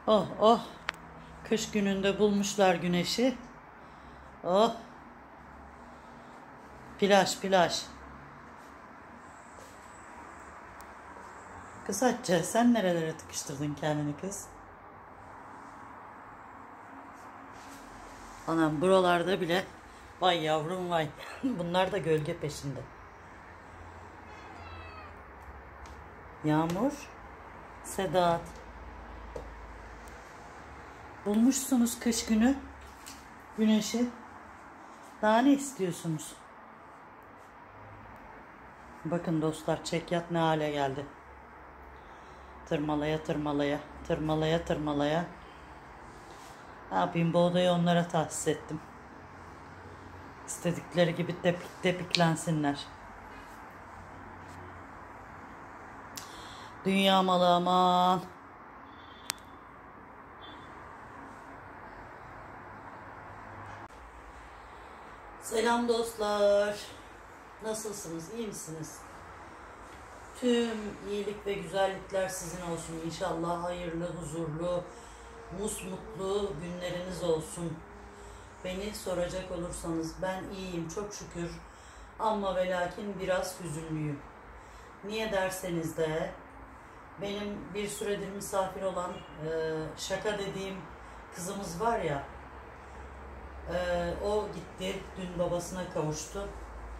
Oh oh. Kış gününde bulmuşlar güneşi. Oh. Plaj plaj. Kız Hatice, sen nerelere tıkıştırdın kendini kız? Anam buralarda bile vay yavrum vay. Bunlar da gölge peşinde. Yağmur, Sedat. Bulmuşsunuz kış günü güneşi. Daha ne istiyorsunuz? Bakın dostlar, çekyat ne hale geldi. Tırmalaya tırmalaya, tırmalaya tırmalaya. Ne yapayım, bu odayı onlara tahsis ettim. İstedikleri gibi tepik tepiklensinler. Dünya malı aman. Selam dostlar. Nasılsınız? İyi misiniz? Tüm iyilik ve güzellikler sizin olsun. İnşallah hayırlı, huzurlu, musmutlu günleriniz olsun. Beni soracak olursanız ben iyiyim çok şükür. Ama ve lakin biraz hüzünlüyüm. Niye derseniz de benim bir süredir misafir olan Şaka dediğim kızımız var ya, o gitti, dün babasına kavuştu.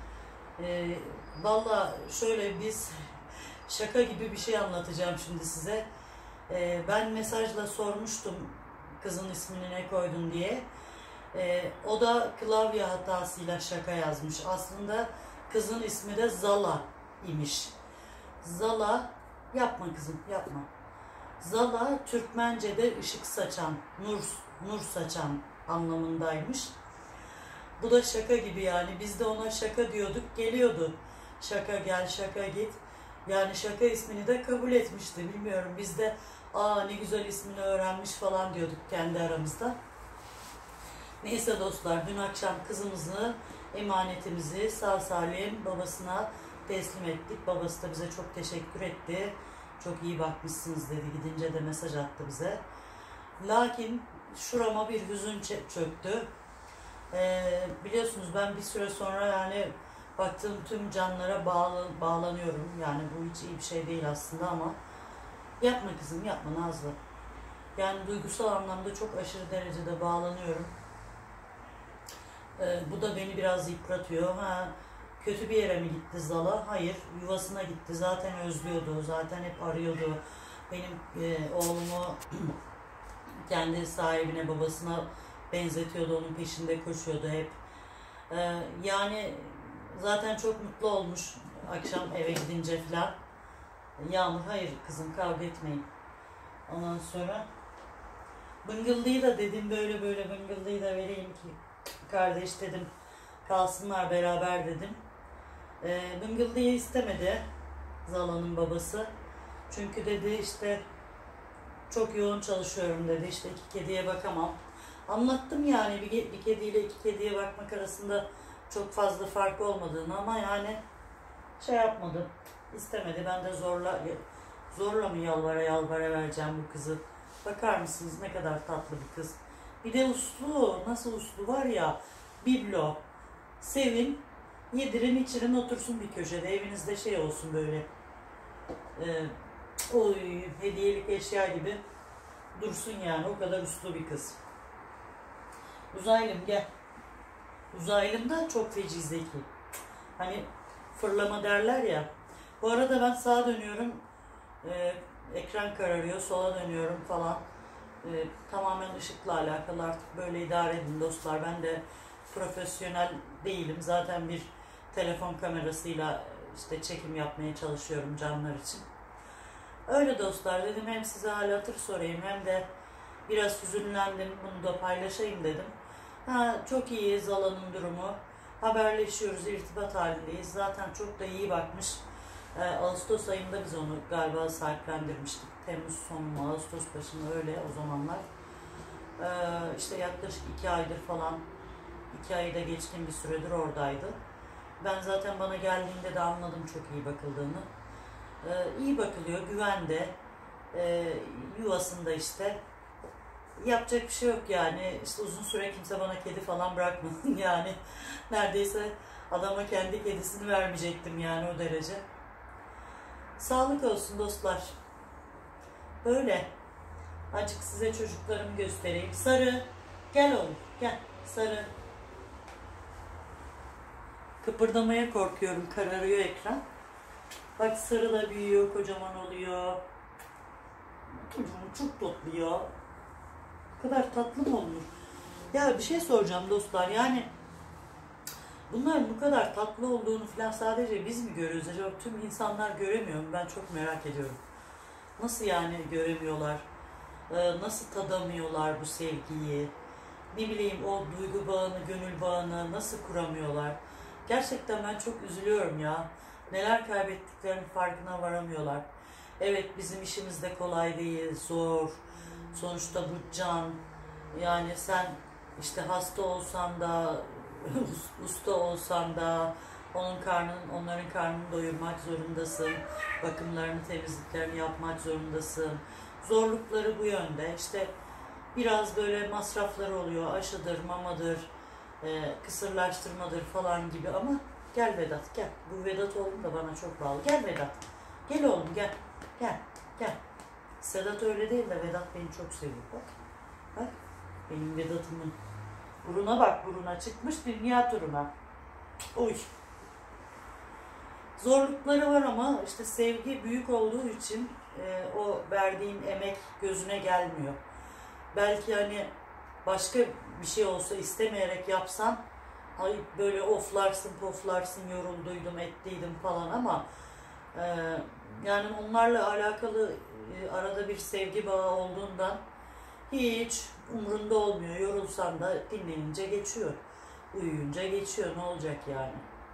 Valla şöyle, biz şaka gibi bir şey anlatacağım şimdi size. Ben mesajla sormuştum kızın ismini ne koydun diye. O da klavye hatasıyla Şaka yazmış. Aslında kızın ismi de Zala imiş. Zala, yapma kızım yapma. Zala Türkmence'de ışık saçan, nur saçan anlamındaymış. Bu da şaka gibi yani. Biz de ona şaka diyorduk, geliyordu. Şaka gel, şaka git. Yani Şaka ismini de kabul etmişti. Bilmiyorum, biz de ne güzel ismini öğrenmiş falan diyorduk kendi aramızda. Neyse dostlar, dün akşam kızımızı, emanetimizi sağ salim babasına teslim ettik. Babası da bize çok teşekkür etti. Çok iyi bakmışsınız dedi. Gidince de mesaj attı bize. Lakin şurama bir hüzün çöktü. Biliyorsunuz ben bir süre sonra yani baktığım tüm canlara bağlanıyorum. Yani bu hiç iyi bir şey değil aslında ama yapma kızım, yapma Nazlı. Yani duygusal anlamda çok aşırı derecede bağlanıyorum. Bu da beni biraz yıpratıyor. Kötü bir yere mi gitti Zala? Hayır, yuvasına gitti. Zaten özlüyordu, zaten hep arıyordu. Benim oğlumu kendi sahibine, babasına benzetiyordu, onun peşinde koşuyordu hep. Yani zaten çok mutlu olmuş akşam eve gidince falan. Yağmur, hayır kızım, kavga etmeyin. Ondan sonra bıngıldıyı da dedim, böyle bıngıldıyı da vereyim ki kardeş dedim, kalsınlar beraber dedim. Bıngıldıyı istemedi Zala'nın babası. Çünkü dedi işte çok yoğun çalışıyorum dedi, işte 2 kediye bakamam. Anlattım yani bir kediyle 2 kediye bakmak arasında çok fazla fark olmadığını, ama yani şey yapmadı, istemedi. Ben de zorla mı yalvara vereceğim bu kızı. Bakar mısınız ne kadar tatlı bir kız. Bir de uslu, nasıl uslu var ya, biblo. Sevin, yedirin içirin, otursun bir köşede, evinizde şey olsun böyle. Hediyelik eşya gibi dursun yani, o kadar uslu bir kız. Uzaylım gel. Uzaylım da çok feci zeki. Hani fırlama derler ya. Bu arada ben sağa dönüyorum. Ekran kararıyor. Sola dönüyorum falan. Tamamen ışıkla alakalı, artık böyle idare edin dostlar. Ben de profesyonel değilim. Zaten bir telefon kamerasıyla işte çekim yapmaya çalışıyorum canlar için. Öyle dostlar, dedim hem size hal hatır sorayım hem de biraz hüzünlendim, bunu da paylaşayım dedim. Çok iyi Zala'nın durumu. Haberleşiyoruz, irtibat halindeyiz. Zaten çok da iyi bakmış. Ağustos ayında biz onu galiba sahiplendirmiştik. Temmuz sonu mu, Ağustos başında, öyle o zamanlar. İşte yaklaşık 2 aydır falan, 2 ayda geçkin bir süredir oradaydı. Ben zaten bana geldiğinde de anladım çok iyi bakıldığını. İyi bakılıyor, güvende, yuvasında işte Yapacak bir şey yok yani. İşte uzun süre kimse bana kedi falan bırakmasın yani. Neredeyse adama kendi kedisini vermeyecektim yani, o derece. Sağlık olsun dostlar. Böyle. Azıcık size çocuklarımı göstereyim. Sarı. Gel oğlum. Gel. Sarı. Kıpırdamaya korkuyorum. Kararıyor ekran. Bak, sarı da büyüyor. Kocaman oluyor. Çok tatlı ya. Bu kadar tatlı mı olur? Ya bir şey soracağım dostlar. Yani bunların bu kadar tatlı olduğunu falan sadece biz mi görüyoruz acaba? Tüm insanlar göremiyor mu? Ben çok merak ediyorum. Nasıl yani göremiyorlar? Nasıl tadamıyorlar bu sevgiyi? Ne bileyim, o duygu bağını, gönül bağını nasıl kuramıyorlar? Gerçekten ben çok üzülüyorum ya. Neler kaybettiklerinin farkına varamıyorlar. Evet, bizim işimiz de kolay değil, zor. Sonuçta bu can. Yani sen işte hasta olsan da, usta olsan da onların karnını doyurmak zorundasın. Bakımlarını, temizliklerini yapmak zorundasın. Zorlukları bu yönde. İşte biraz böyle masrafları oluyor. Aşıdır, mamadır, kısırlaştırmadır falan gibi ama gel Vedat, gel. Bu Vedat oğlum da bana çok bağlı. Gel Vedat. Gel oğlum, gel. Gel. Gel. Sedat öyle değil de Vedat beni çok seviyor. Bak. Bak. Benim Vedat'ımın buruna bak, buruna çıkmış dünya turuna. Oy. Zorlukları var ama işte sevgi büyük olduğu için o verdiğin emek gözüne gelmiyor. Belki hani başka bir şey olsa, istemeyerek yapsan, ay böyle oflarsın, poflarsın, yorulduydum, ettiydim falan ama yani onlarla alakalı arada bir sevgi bağı olduğundan hiç umrunda olmuyor. Yorulsan da dinlenince geçiyor. Uyuyunca geçiyor. Ne olacak yani?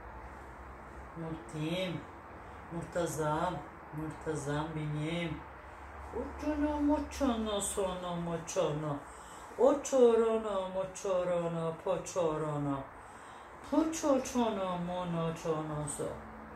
Murtim, Murtazam, Murtazam benim. Uçunu muçunu sonu muçunu. Oçorunu muçorunu poçorunu. Puçoçunu monoçonusu.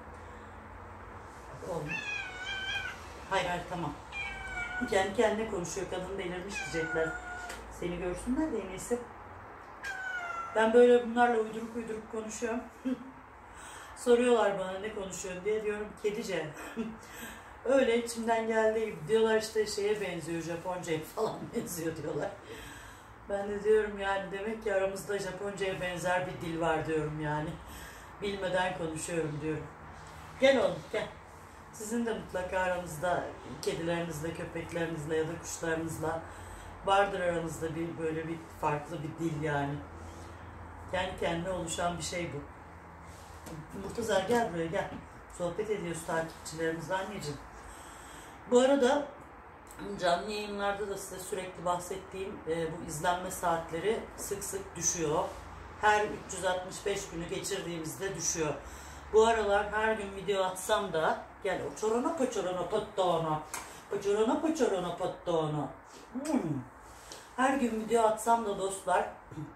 Oğlum. Hayır tamam. Kendi kendine konuşuyor. Kadın delirmiş diyecekler. Seni görsünler de en iyisi. Ben böyle bunlarla uydurup konuşuyorum. Soruyorlar bana ne konuşuyorsun diye, diyorum kedice. Öyle içimden geldi. Diyorlar işte şeye benziyor, Japonca'ya falan benziyor diyorlar. Ben de diyorum yani demek ki aramızda Japonca'ya benzer bir dil var diyorum yani. Bilmeden konuşuyorum diyorum. Gel oğlum gel. Sizin de mutlaka aranızda kedilerinizle, köpeklerinizle ya da kuşlarınızla vardır aranızda bir böyle bir farklı bir dil yani. Kendi kendine oluşan bir şey bu. Murtaza gel buraya gel. Sohbet ediyoruz takipçilerimizle anneciğim. Bu arada canlı yayınlarda da size sürekli bahsettiğim bu izlenme saatleri sık sık düşüyor. Her 365 günü geçirdiğimizde düşüyor. Bu aralar her gün video atsam da gel o çorona paçorona pattona. Paçorona paçorona pattona. Her gün video atsam da dostlar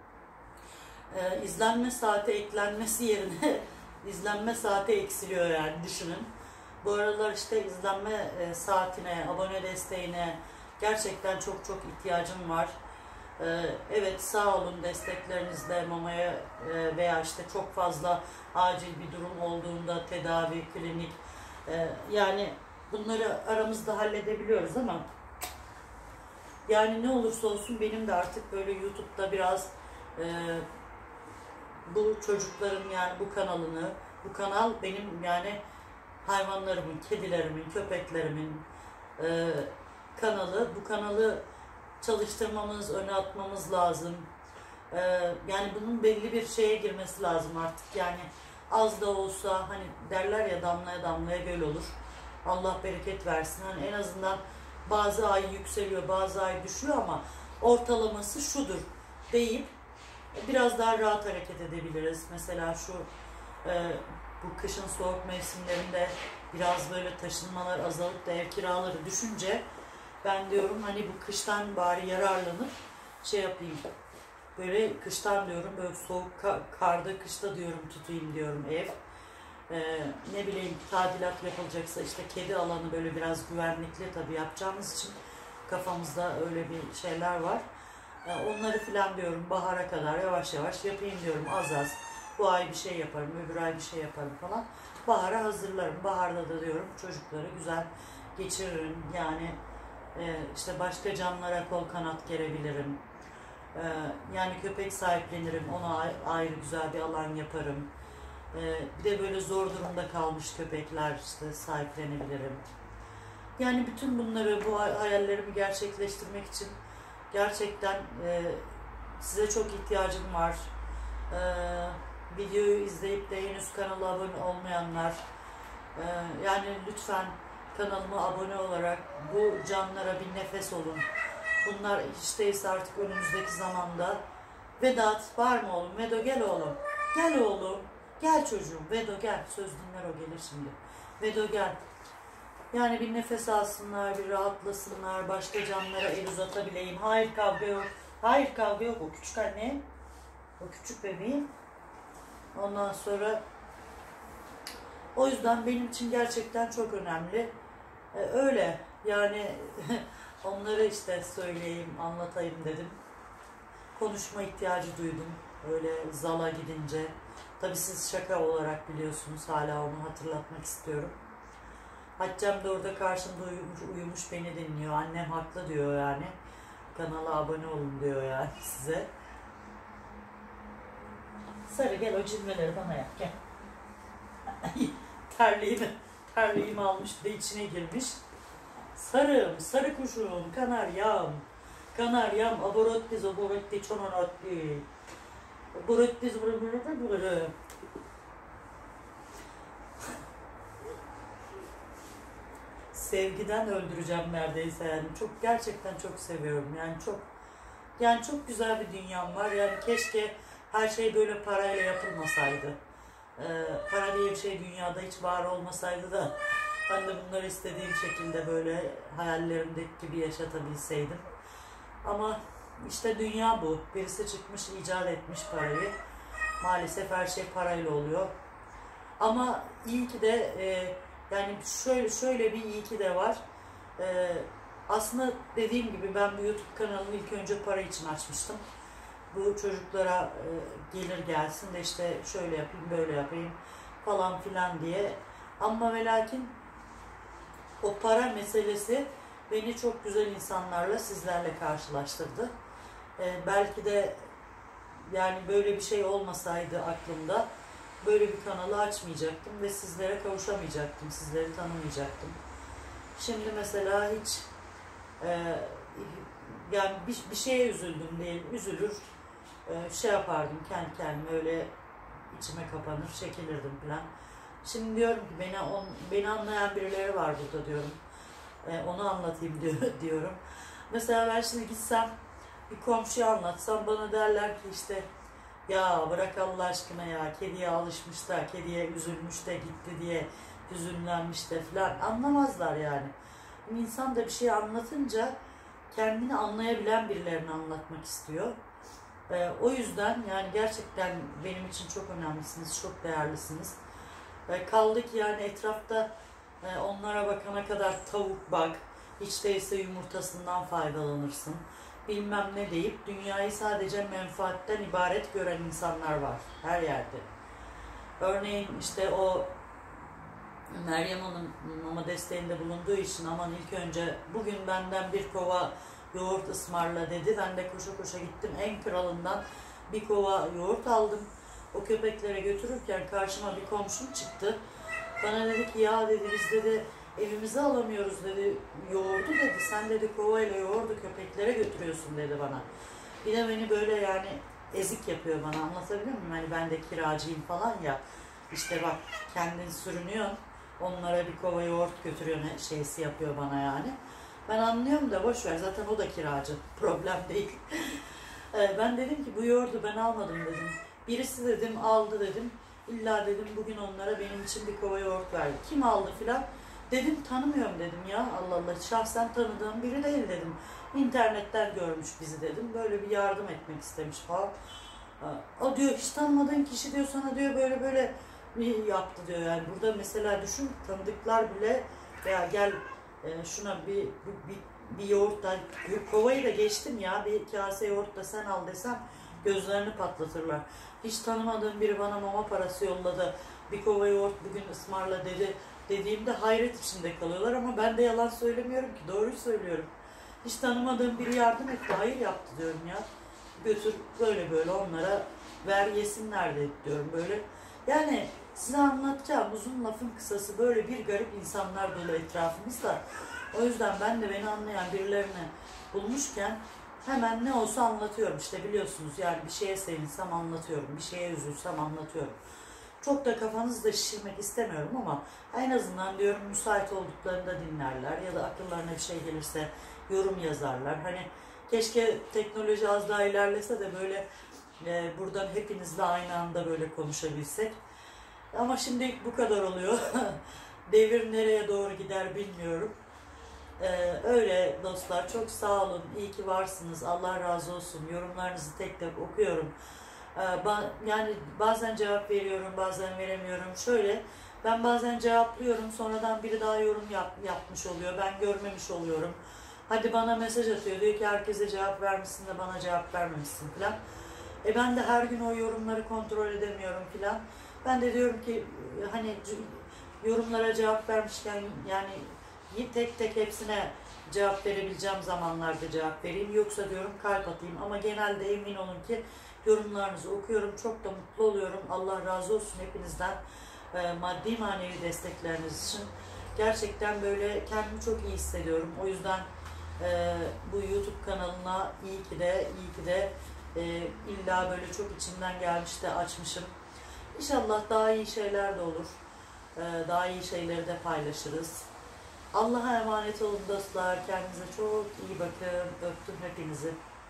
izlenme saati eklenmesi yerine izlenme saati eksiliyor yani, düşünün. Bu aralar işte izlenme saatine, abone desteğine gerçekten çok ihtiyacım var. Evet, sağ olun desteklerinizle mamaya veya işte çok fazla acil bir durum olduğunda tedavi, klinik yani bunları aramızda halledebiliyoruz ama yani ne olursa olsun benim de artık böyle YouTube'da biraz bu çocukların yani bu kanal benim yani hayvanlarımın, kedilerimin, köpeklerimin kanalı. Bu kanalı çalıştırmamız, öne atmamız lazım. Yani bunun belli bir şeye girmesi lazım artık. Yani az da olsa hani derler ya, damlaya damlaya göl olur. Allah bereket versin. Hani en azından bazı ay yükseliyor, bazı ay düşüyor ama ortalaması şudur deyip biraz daha rahat hareket edebiliriz. Mesela şu bu kışın soğuk mevsimlerinde biraz böyle taşınmalar azalıp da ev kiraları düşünce ben diyorum hani bu kıştan bari yararlanıp şey yapayım. Böyle kıştan diyorum, böyle soğuk karda kışta diyorum tutayım diyorum ev. Ne bileyim, tadilat yapılacaksa işte kedi alanı böyle biraz güvenlikli tabii yapacağımız için kafamızda öyle bir şeyler var. Onları filan diyorum bahara kadar yavaş yavaş yapayım diyorum, az az. Bu ay bir şey yaparım, öbür ay bir şey yaparım falan. Bahara hazırlarım. Baharda da diyorum çocukları güzel geçiririm. Yani işte başka canlılara kol kanat gerebilirim. Yani köpek sahiplenirim, ona ayrı güzel bir alan yaparım. Bir de böyle zor durumda kalmış köpekler işte sahiplenebilirim. Yani bütün bunları, bu hayallerimi gerçekleştirmek için gerçekten size çok ihtiyacım var. Videoyu izleyip de henüz kanala abone olmayanlar, yani lütfen kanalıma abone olarak bu canlara bir nefes olun. Bunlar hiç değilse artık önümüzdeki zamanda. Vedat var mı oğlum? Vedo gel oğlum. Gel oğlum. Gel çocuğum. Vedo gel. Söz dinler o, gelir şimdi. Vedo gel. Yani bir nefes alsınlar, bir rahatlasınlar, başka canlılara el uzatabileyim. Hayır kavga yok. Hayır kavga yok. O küçük anne. O küçük bebeğim. Ondan sonra o yüzden benim için gerçekten çok önemli. Öyle yani onları işte söyleyeyim, anlatayım dedim. Konuşma ihtiyacı duydum öyle Zal'a gidince. Tabii siz şaka olarak biliyorsunuz, hala onu hatırlatmak istiyorum. Haccem de orada karşımda uyumuş beni dinliyor. Annem haklı diyor yani. Kanala abone olun diyor yani size. Sarı gel, o cilveleri bana yap gel. terliğimi almış bir de içine girmiş. Sarım, sarı kuşum, kanaryam. Kanaryam, aborottiz, oborotti, çononotti. Oborottiz, oborotti. Sevgiden öldüreceğim neredeyse yani. Çok, gerçekten çok seviyorum. Yani çok güzel bir dünyam var. Yani keşke her şey böyle parayla yapılmasaydı. Para diye bir şey dünyada hiç var olmasaydı da ben de bunları istediğim şekilde böyle hayallerimdeki gibi yaşatabilseydim. Ama işte dünya bu. Birisi çıkmış, icat etmiş parayı. Maalesef her şey parayla oluyor. Ama iyi ki de yani şöyle bir iyi ki de var. Aslında dediğim gibi ben bu YouTube kanalını ilk önce para için açmıştım. Bu çocuklara gelir gelsin de işte şöyle yapayım, böyle yapayım falan filan diye. Ama ve lakin o para meselesi beni çok güzel insanlarla, sizlerle karşılaştırdı. Belki de yani böyle bir şey olmasaydı aklımda, böyle bir kanalı açmayacaktım ve sizlere kavuşamayacaktım, sizleri tanımayacaktım. Şimdi mesela hiç yani bir şeye üzüldüm değil, üzülür şey yapardım kendi kendime, öyle içime kapanır, çekilirdim falan. Şimdi diyorum ki beni anlayan birileri var burada diyorum. Onu anlatayım diyorum. Mesela ben şimdi gitsem bir komşuya anlatsam bana derler ki işte ya bırak Allah aşkına ya, kediye alışmış da, kediye üzülmüş de gitti diye hüzünlenmiş de falan, anlamazlar yani. İnsan da bir şey anlatınca kendini anlayabilen birilerine anlatmak istiyor. O yüzden yani gerçekten benim için çok önemlisiniz, çok değerlisiniz. Kaldı ki yani etrafta onlara bakana kadar tavuk bak, hiç değilse yumurtasından faydalanırsın, bilmem ne deyip dünyayı sadece menfaatten ibaret gören insanlar var her yerde. Örneğin işte o Meryem Hanım mama desteğinde bulunduğu için aman ilk önce bugün benden bir kova yoğurt ısmarla dedi. Ben de koşa koşa gittim, en kralından bir kova yoğurt aldım. O köpeklere götürürken karşıma bir komşum çıktı. Bana dedi ki ya dedi biz dedi evimize alamıyoruz dedi yoğurdu dedi. Sen dedi kovayla yoğurdu köpeklere götürüyorsun dedi bana. Bir de beni böyle yani ezik yapıyor bana, anlatabiliyor muyum? Hani ben de kiracıyım falan ya. İşte bak kendin sürünüyorsun, onlara bir kova yoğurt götürüyorsun şeysi yapıyor bana yani. Ben anlıyorum da boş ver, zaten o da kiracı, problem değil. Ben dedim ki bu yoğurdu ben almadım dedim. Birisi dedim aldı dedim. İlla dedim bugün onlara benim için bir kova yoğurt verdi. Kim aldı filan? Dedim tanımıyorum dedim ya, Allah Allah, şahsen tanıdığım biri değil dedim. İnternetten görmüş bizi dedim. Böyle bir yardım etmek istemiş falan. O diyor hiç tanımadığın kişi diyor sana diyor böyle böyle yaptı diyor yani. Burada mesela düşün, tanıdıklar bile veya gel şuna bir bir yoğurttan, kovayı da geçtim ya, bir kase yoğurt da sen al desem gözlerini patlatırlar. Hiç tanımadığım biri bana mama parası yolladı, bir kova yoğurt bugün ısmarla dedi dediğimde hayret içinde kalıyorlar ama ben de yalan söylemiyorum ki, doğruyu söylüyorum. Hiç tanımadığım biri yardım etti, hayır yaptı diyorum ya. Götür böyle böyle onlara ver yesinler de diyorum böyle. Yani size anlatacağım uzun lafın kısası, böyle bir garip insanlar dolu etrafımızda. O yüzden ben de beni anlayan birilerini bulmuşken hemen ne olsa anlatıyorum. İşte biliyorsunuz yani, bir şeye sevinsem anlatıyorum, bir şeye üzülsem anlatıyorum. Çok da kafanızı da şişirmek istemiyorum ama en azından diyorum müsait olduklarında dinlerler ya da akıllarına bir şey gelirse yorum yazarlar. Hani keşke teknoloji az daha ilerlese de böyle buradan hepinizle aynı anda böyle konuşabilsek. Ama şimdi bu kadar oluyor. Devir nereye doğru gider bilmiyorum. Öyle dostlar, çok sağ olun, iyi ki varsınız, Allah razı olsun. Yorumlarınızı tek tek okuyorum. Yani bazen cevap veriyorum, bazen veremiyorum. Şöyle, ben bazen cevaplıyorum, sonradan biri daha yorum yapmış oluyor, ben görmemiş oluyorum. Hadi bana mesaj atıyor, diyor ki herkese cevap vermişsin de bana cevap vermemişsin falan. Ben de her gün o yorumları kontrol edemiyorum falan. Ben de diyorum ki hani yorumlara cevap vermişken yani tek tek hepsine cevap verebileceğim zamanlarda cevap vereyim. Yoksa diyorum kalp atayım. Ama genelde emin olun ki yorumlarınızı okuyorum. Çok da mutlu oluyorum. Allah razı olsun hepinizden. Maddi manevi destekleriniz için. Gerçekten böyle kendimi çok iyi hissediyorum. O yüzden bu YouTube kanalına iyi ki de illa böyle çok içimden gelmiş de açmışım. İnşallah daha iyi şeyler de olur. Daha iyi şeyleri de paylaşırız. Allah'a emanet olun dostlar. Kendinize çok iyi bakın. Öptüm hepinizi.